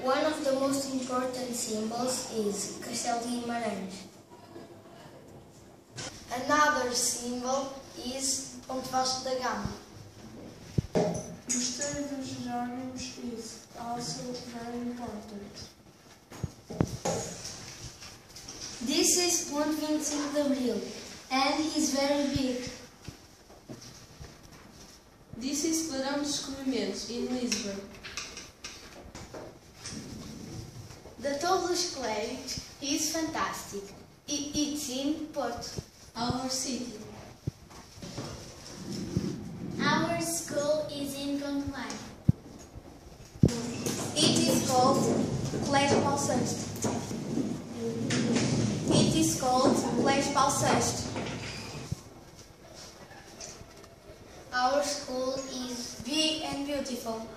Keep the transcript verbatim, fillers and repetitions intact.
One of the most important symbols is Castelo de Guimarães. Another symbol is Ponte Vasco da Gama. Mosteiro dos Jerónimos is also very important. This is Ponte vinte e cinco de Abril, and is very big. This is Clarão dos Descobrimentos in Lisbon. The Torre dos Clérigos is fantastic. It, it's in Porto. Our city. Our school is in Gondomar. It is called Colégio Paulo sexto. It is called Colégio Paulo sexto. Our school is Big and beautiful.